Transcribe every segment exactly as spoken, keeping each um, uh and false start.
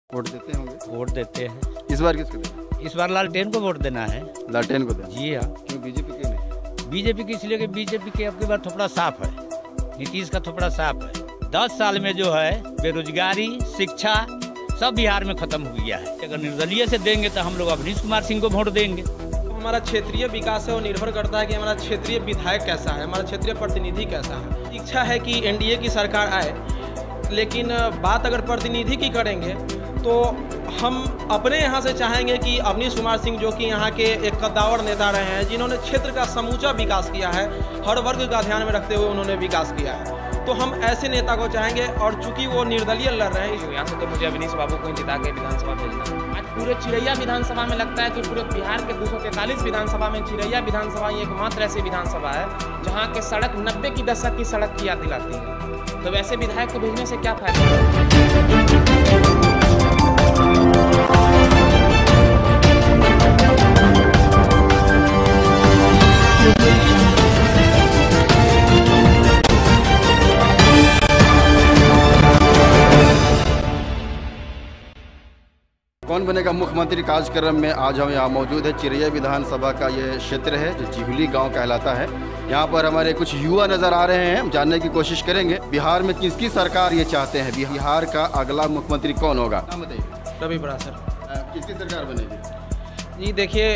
Vote देते होंगे? Vote देते हैं। इस बार किसको देना? इस बार लालटेन को वोट देना है। लालटेन को देना? जी हाँ। क्यों बीजेपी क्यों नहीं? बीजेपी की इसलिए कि बीजेपी के अब की बार थोड़ा साफ है, नीतीश का थोड़ा साफ है। दस साल में जो है बेरोजगारी, शिक्षा सब बिहार में खत्म हो गया है। अगर निर्दलीय से देंगे तो हम लोग अवनीश कुमार सिंह को वोट देंगे। हमारा क्षेत्रीय विकास है वो निर्भर करता है कि हमारा क्षेत्रीय विधायक कैसा है, हमारा क्षेत्रीय प्रतिनिधि कैसा है। इच्छा है कि एनडीए की सरकार आए, लेकिन बात अगर प्रतिनिधि की करेंगे तो हम अपने यहाँ से चाहेंगे कि अवनीश कुमार सिंह, जो कि यहाँ के एक कद्दावर नेता रहे हैं, जिन्होंने क्षेत्र का समूचा विकास किया है, हर वर्ग का ध्यान में रखते हुए उन्होंने विकास किया है, तो हम ऐसे नेता को चाहेंगे। और चूंकि वो निर्दलीय लड़ रहे हैं, यहाँ से तो मुझे अवनीश बाबू को जिता के विधानसभा भेजना है। आज पूरे चिरैया विधानसभा में लगता है कि पूरे बिहार के दो सौ तैंतालीस विधानसभा में चिरैया विधानसभा एकमात्र ऐसी विधानसभा है जहाँ के सड़क नब्बे की दशक की सड़क की याद दिलाती है। तो वैसे विधायक को भेजने से क्या फायदा? कौन बनेगा मुख्यमंत्री कार्यक्रम में आज हम यहाँ मौजूद है। चिरैया विधानसभा का ये क्षेत्र है जो चिहुली गांव कहलाता है। यहाँ पर हमारे कुछ युवा नजर आ रहे हैं, हम जानने की कोशिश करेंगे बिहार में किसकी सरकार ये चाहते हैं, बिहार का अगला मुख्यमंत्री कौन होगा। नाम बताइए। रवि बड़ा सर। किसकी सरकार बनेगी? जी देखिए,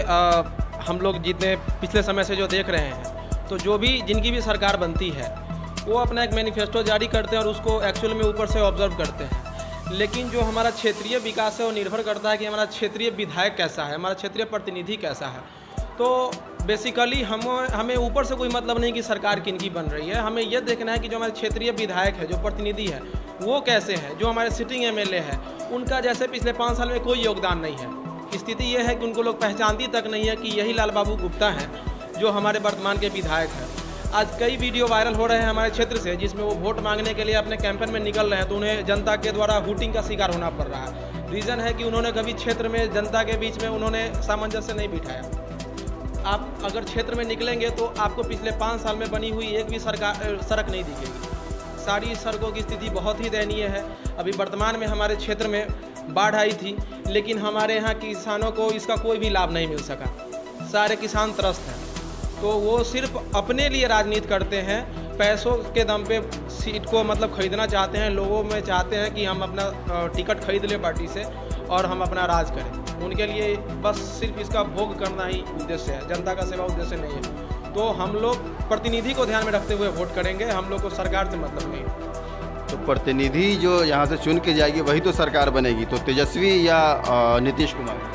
हम लोग जितने पिछले समय से जो देख रहे हैं, तो जो भी जिनकी भी सरकार बनती है वो अपना एक मैनिफेस्टो जारी करते हैं और उसको एक्चुअल में ऊपर से ऑब्जर्व करते हैं। लेकिन जो हमारा क्षेत्रीय विकास है वो निर्भर करता है कि हमारा क्षेत्रीय विधायक कैसा है, हमारा क्षेत्रीय प्रतिनिधि कैसा है। तो बेसिकली हम हमें ऊपर से कोई मतलब नहीं कि सरकार किनकी बन रही है, हमें यह देखना है कि जो हमारे क्षेत्रीय विधायक है, जो प्रतिनिधि है, वो कैसे हैं। जो हमारे सिटिंग एमएलए है, उनका जैसे पिछले पाँच साल में कोई योगदान नहीं है। स्थिति ये है कि उनको लोग पहचानती तक नहीं है कि यही लाल बाबू गुप्ता हैं जो हमारे वर्तमान के विधायक हैं। आज कई वीडियो वायरल हो रहे हैं हमारे क्षेत्र से, जिसमें वो वोट मांगने के लिए अपने कैंपेन में निकल रहे हैं, तो उन्हें जनता के द्वारा हुटिंग का शिकार होना पड़ रहा है। रीज़न है कि उन्होंने कभी क्षेत्र में जनता के बीच में उन्होंने सामंजस्य नहीं बिठाया। आप अगर क्षेत्र में निकलेंगे तो आपको पिछले पाँच साल में बनी हुई एक भी सरकार सड़क नहीं दिखेगी। सारी सड़कों की स्थिति बहुत ही दयनीय है। अभी वर्तमान में हमारे क्षेत्र में बाढ़ आई थी, लेकिन हमारे यहाँ किसानों को इसका कोई भी लाभ नहीं मिल सका। सारे किसान त्रस्त हैं। तो वो सिर्फ अपने लिए राजनीति करते हैं, पैसों के दम पे सीट को मतलब खरीदना चाहते हैं। लोगों में चाहते हैं कि हम अपना टिकट खरीद लें पार्टी से और हम अपना राज करें। उनके लिए बस सिर्फ इसका भोग करना ही उद्देश्य है, जनता का सेवा उद्देश्य नहीं है। तो हम लोग प्रतिनिधि को ध्यान में रखते हुए वोट करेंगे, हम लोग को सरकार से मतलब नहीं। तो प्रतिनिधि जो यहाँ से चुन के जाएगी वही तो सरकार बनेगी, तो तेजस्वी या नीतीश कुमार?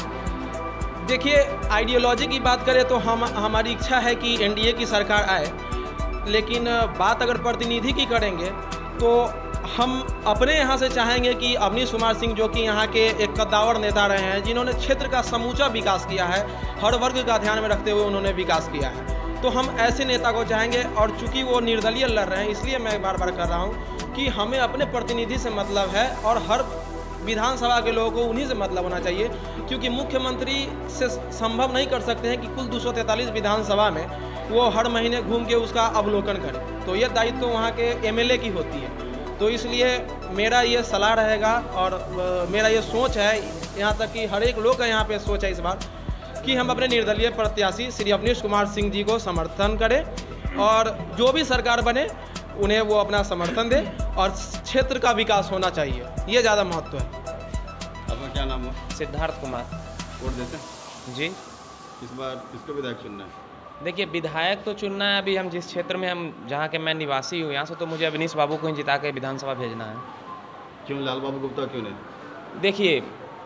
देखिए, आइडियोलॉजी की बात करें तो हम हमारी इच्छा है कि एनडीए की सरकार आए, लेकिन बात अगर प्रतिनिधि की करेंगे तो हम अपने यहाँ से चाहेंगे कि अवनीश कुमार सिंह, जो कि यहाँ के एक कद्दावर नेता रहे हैं, जिन्होंने क्षेत्र का समूचा विकास किया है, हर वर्ग का ध्यान में रखते हुए उन्होंने विकास किया है, तो हम ऐसे नेता को चाहेंगे। और चूंकि वो निर्दलीय लड़ रहे हैं, इसलिए मैं बार बार कर रहा हूँ कि हमें अपने प्रतिनिधि से मतलब है और हर विधानसभा के लोगों को उन्हीं से मतलब होना चाहिए, क्योंकि मुख्यमंत्री से संभव नहीं कर सकते हैं कि कुल दो सौ तैंतालीस विधानसभा में वो हर महीने घूम के उसका अवलोकन करें। तो ये दायित्व तो वहाँ के एमएलए की होती है। तो इसलिए मेरा ये सलाह रहेगा और मेरा ये सोच है, यहाँ तक कि हर एक लोग का यहाँ पे सोच है इस बार, कि हम अपने निर्दलीय प्रत्याशी श्री अवनीश कुमार सिंह जी को समर्थन करें और जो भी सरकार बने उन्हें वो अपना समर्थन दे और क्षेत्र का विकास होना चाहिए, ये ज़्यादा महत्व है। आपका क्या नाम है? सिद्धार्थ कुमार। वोट देते हैं? जी। इस बार किसको विधायक चुनना है? देखिए, विधायक तो चुनना है। अभी हम जिस क्षेत्र में हम जहाँ के मैं निवासी हूँ, यहाँ से तो मुझे अवनीश बाबू को ही जिता के विधानसभा भेजना है। क्यों लाल बाबू गुप्ता क्यों नहीं? देखिए,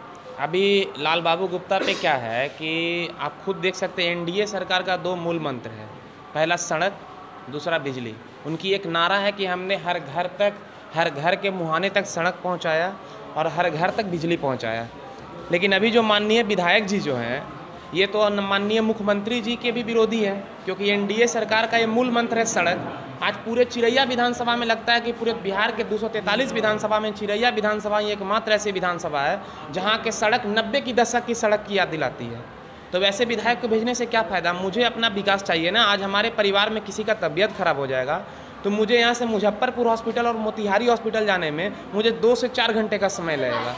अभी लाल बाबू गुप्ता पे क्या है कि आप खुद देख सकते हैं, एनडीए सरकार का दो मूल मंत्र है, पहला सड़क, दूसरा बिजली। उनकी एक नारा है कि हमने हर घर तक, हर घर के मुहाने तक सड़क पहुंचाया और हर घर तक बिजली पहुंचाया। लेकिन अभी जो माननीय विधायक जी जो हैं, ये तो माननीय मुख्यमंत्री जी के भी विरोधी है, क्योंकि एनडीए सरकार का ये मूल मंत्र है सड़क। आज पूरे चिरैया विधानसभा में लगता है कि पूरे बिहार के दो सौ तैंतालीस विधानसभा में चिरैया विधानसभा एकमात्र ऐसी विधानसभा है जहाँ के सड़क नब्बे की दशक की सड़क की याद दिलाती है। तो वैसे विधायक को भेजने से क्या फ़ायदा? मुझे अपना विकास चाहिए ना। आज हमारे परिवार में किसी का तबीयत खराब हो जाएगा तो मुझे यहाँ से मुजफ्फरपुर हॉस्पिटल और मोतिहारी हॉस्पिटल जाने में मुझे दो से चार घंटे का समय लगेगा।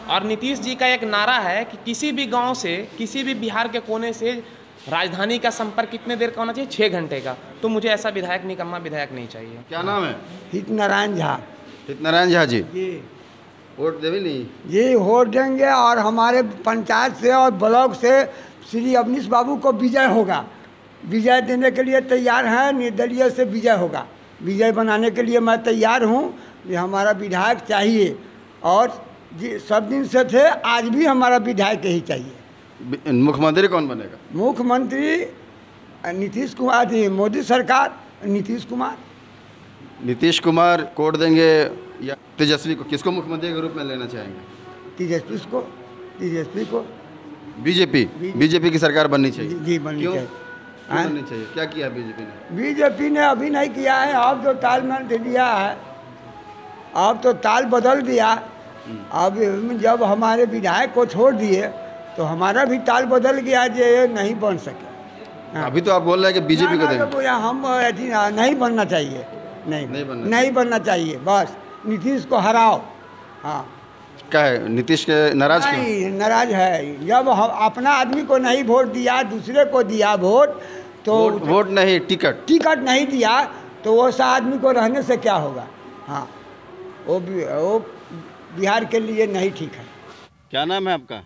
और नीतीश जी का एक नारा है कि किसी भी गांव से, किसी भी बिहार के कोने से राजधानी का संपर्क कितने देर का होना चाहिए? छः घंटे का। तो मुझे ऐसा विधायक निकम्मा विधायक नहीं चाहिए। क्या नाम है? हितनारायण झा। हितनारायण झा जी, जी वोट देवी नहीं? जी वोट देंगे, और हमारे पंचायत से और ब्लॉक से श्री अवनीश बाबू को विजय होगा। विजय देने के लिए तैयार हैं, निर्दलीय से विजय होगा। विजय बनाने के लिए मैं तैयार हूँ। ये हमारा विधायक चाहिए, और जी सब दिन से थे, आज भी हमारा विधायक ही चाहिए। मुख्यमंत्री कौन बनेगा? मुख्यमंत्री नीतीश कुमार जी, मोदी सरकार, नीतीश कुमार। नीतीश कुमार कोड देंगे या तेजस्वी को? किसको मुख्यमंत्री के रूप में लेना चाहेंगे? तेजस्वी को, तेजस्वी को। बीजेपी बीजेपी की सरकार बननी चाहिए? जी, जी बननी क्यों? चाहिए। क्यों बननी चाहिए? क्या किया बीजेपी ने? बीजेपी ने अभी नहीं किया है, अब तो तालमेल दे दिया है, अब तो ताल बदल दिया। अब जब हमारे विधायक को छोड़ दिए तो हमारा भी ताल बदल गया, जो नहीं बन सके। हाँ। अभी तो आप बोल रहे हैं कि बीजेपी को देंगे। तो हम अथी नहीं बनना चाहिए, नहीं नहीं बनना नहीं बनना चाहिए। बस नीतीश को हराओ। हाँ, क्या है, नीतीश के नाराज क्यों? नहीं नाराज है। जब हम अपना आदमी को नहीं वोट दिया, दूसरे को दिया वोट, तो वोट, वोट नहीं, टिकट टिकट नहीं दिया, तो वो सा आदमी को रहने से क्या होगा? हाँ, वो भी वो बिहार के लिए नहीं ठीक है। क्या नाम है आपका?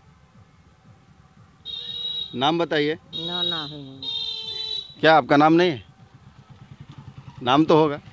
नाम बताइए। ना ना है। क्या आपका नाम नहीं है? नाम तो होगा।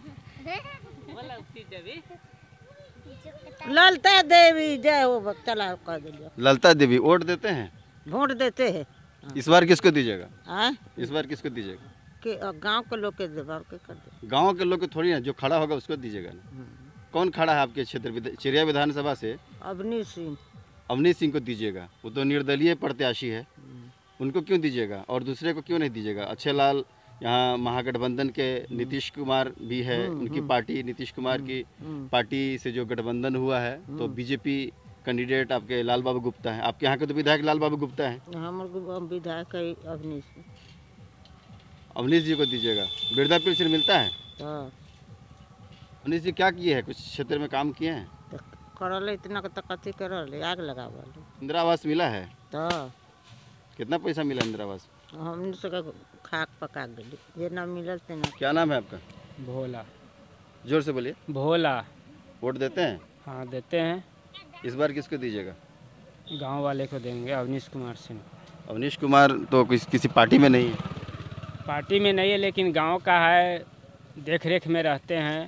ललता देवी जय हो, चला कर दिया। ललता देवी, वोट देते हैं? वोट देते हैं। इस बार किसको दीजिएगा? हाँ, इस बार किसको दीजिएगा? कि गांव के लोग के देवा के कर दे। गांव के लोग को थोड़ी ना, जो खड़ा होगा उसको दीजिएगा ना। कौन खड़ा है आपके क्षेत्र विध- चिड़िया विधानसभा से? अवनीश सिंह। अवनीश सिंह को दीजिएगा, वो तो निर्दलीय प्रत्याशी है, उनको क्यों दीजिएगा? और दूसरे को क्यों नहीं दीजिएगा? अच्छे लाल, यहाँ महागठबंधन के नीतीश कुमार भी है, उनकी पार्टी, नीतीश कुमार की पार्टी से जो गठबंधन हुआ है, तो बीजेपी कैंडिडेट आपके लाल बाबू गुप्ता है। आपके यहाँ के तो विधायक लाल बाबू गुप्ता है। हमारे विधायक है अवनीश। अवनीश जी को दीजिएगा। वृद्धा पेंशन मिलता है? तो अवनीश जी क्या किए हैं? कुछ क्षेत्र में काम किए हैं? तो करल इतना के तकती करल, आग लगावल। इंदिरा आवास मिला है? तो कितना पैसा मिला इंदिरा आवास? हमने से खाक पका गई, ये ना मिलल ते ना। क्या नाम है आपका? भोला। जोर से बोलिए। भोला। वोट देते हैं? हाँ देते हैं। इस बार किसको दीजिएगा? गांव वाले को देंगे, अवनीश कुमार सिंह को। अवनीश कुमार तो किस, किसी पार्टी में नहीं है? पार्टी में नहीं है, लेकिन गांव का है, देख रेख में रहते हैं।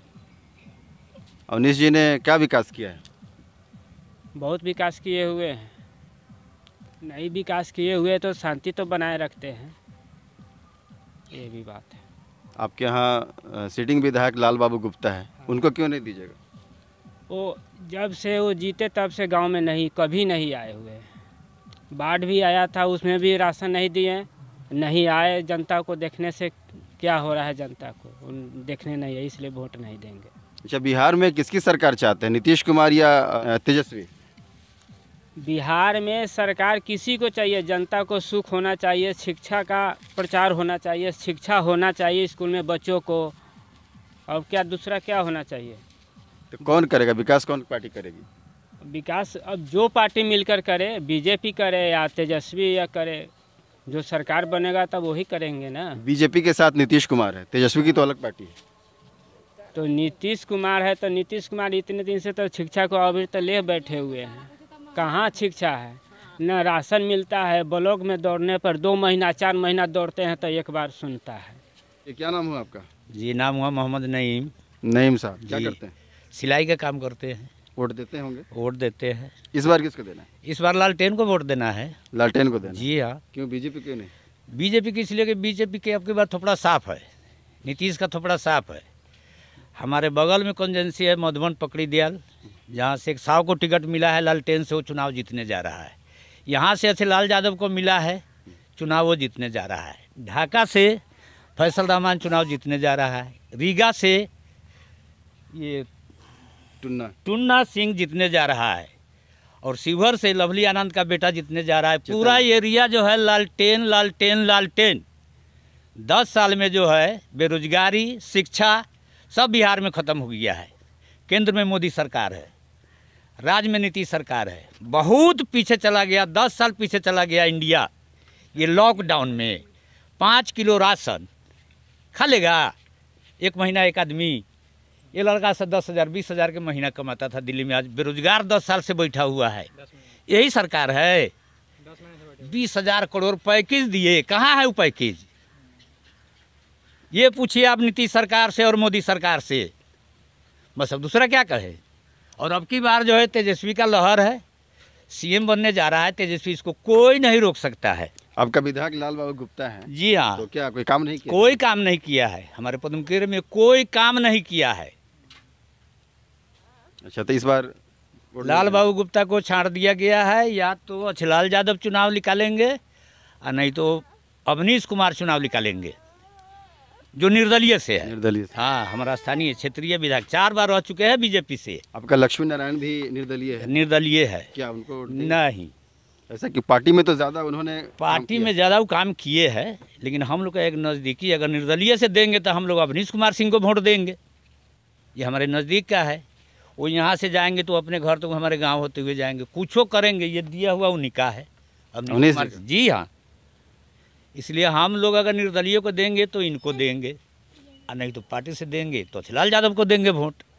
अवनीश जी ने क्या विकास किया है? बहुत विकास किए हुए हैं। नहीं विकास किए हुए तो शांति तो बनाए रखते हैं, ये भी बात है। आपके यहाँ सिटिंग विधायक लाल बाबू गुप्ता है, उनको क्यों नहीं दीजिएगा? वो जब से वो जीते तब से गांव में नहीं, कभी नहीं आए हुए। बाढ़ भी आया था, उसमें भी राशन नहीं दिए, नहीं आए। जनता को देखने से क्या हो रहा है, जनता को उन देखने नहीं है, इसलिए वोट नहीं देंगे। अच्छा, बिहार में किसकी सरकार चाहते हैं, नीतीश कुमार या तेजस्वी? बिहार में सरकार किसी को चाहिए, जनता को सुख होना चाहिए, शिक्षा का प्रचार होना चाहिए, शिक्षा होना चाहिए स्कूल में बच्चों को, और क्या दूसरा क्या होना चाहिए? तो कौन करेगा विकास? कौन पार्टी करेगी विकास? अब जो पार्टी मिलकर करे, बीजेपी करे या तेजस्वी या करे, जो सरकार बनेगा तब वही करेंगे ना। बीजेपी के साथ नीतीश कुमार है, तेजस्वी की तो अलग पार्टी है। तो नीतीश कुमार है, तो नीतीश कुमार इतने दिन से तो शिक्षा को अभी तो ले बैठे हुए हैं। कहाँ शिक्षा है? न राशन मिलता है, ब्लॉक में दौड़ने पर दो महीना चार महीना दौड़ते हैं तो एक बार सुनता है। ये क्या नाम हुआ आपका? जी नाम हुआ मोहम्मद नईम। नईम साहब, क्या जी। करते हैं? सिलाई का काम करते हैं। वोट देते होंगे? वोट देते हैं। इस बार किसको देना है? इस बार लालटेन को वोट देना है। लालटेन को देना? जी हाँ। क्यों, बीजेपी क्यों नहीं? बीजेपी की इसलिए कि बीजेपी के अब की बार थोड़ा साफ है, नीतीश का थोड़ा साफ है। हमारे बगल में कॉन्जेंसी है मधुबन पकड़ी दयाल, जहाँ से एक साव को टिकट मिला है, लालटेन से वो चुनाव जीतने जा रहा है। यहाँ से अच्छे लाल यादव को मिला है, चुनाव वो जीतने जा रहा है। ढाका से फैसल रहमान चुनाव जीतने जा रहा है। रीगा से ये टुन्ना टुन्ना सिंह जीतने जा रहा है, और शिवहर से लवली आनंद का बेटा जीतने जा रहा है। पूरा एरिया जो है लालटेन लालटेन लालटेन। दस साल में जो है बेरोजगारी, शिक्षा सब बिहार में ख़त्म हो गया है। केंद्र में मोदी सरकार है, राज्य में नीतीश सरकार है, बहुत पीछे चला गया, दस साल पीछे चला गया इंडिया। ये लॉकडाउन में पाँच किलो राशन खा लेगा एक महीना एक आदमी। ये लड़का से दस हज़ार बीस हज़ार के महीना कमाता था दिल्ली में, आज बेरोजगार दस साल से बैठा हुआ है। यही सरकार है। बीस हज़ार करोड़ पैकेज दिए, कहाँ है वो पैकेज? ये पूछिए आप नीतीश सरकार से और मोदी सरकार से, बस अब दूसरा क्या कहे। और अब की बार जो है तेजस्वी का लहर है, सीएम बनने जा रहा है तेजस्वी, इसको कोई नहीं रोक सकता है। आपका विधायक लाल बाबू गुप्ता है। जी हाँ। तो क्या कोई काम नहीं किया? कोई काम नहीं किया है, हमारे पद्मकेर में कोई काम नहीं किया है। अच्छा, तो इस बार लाल बाबू गुप्ता को छाड़ दिया गया है, या तो अच्छलाल यादव चुनाव निकालेंगे और नहीं तो अवनीश कुमार चुनाव निकालेंगे, जो निर्दलीय से है। निर्दलीय से। हाँ, हमारा स्थानीय क्षेत्रीय विधायक चार बार रह चुके हैं बीजेपी से। आपका लक्ष्मी नारायण भी निर्दलीय है। निर्दलीय है। क्या उनको नहीं, ऐसा कि पार्टी में तो ज़्यादा उन्होंने पार्टी में ज़्यादा वो काम किए हैं, लेकिन हम लोग का एक नज़दीकी, अगर निर्दलीय से देंगे तो हम लोग अवनीश कुमार सिंह को वोट देंगे। ये हमारे नज़दीक का है। वो यहाँ से जाएंगे तो अपने घर तो हमारे गांव होते हुए जाएंगे, कुछो करेंगे। ये दिया हुआ उनका है अवनीश कुमार। जी हाँ, इसलिए हम लोग अगर निर्दलीय को देंगे तो इनको देंगे, और नहीं तो पार्टी से देंगे तो अच्छलाल यादव को देंगे वोट।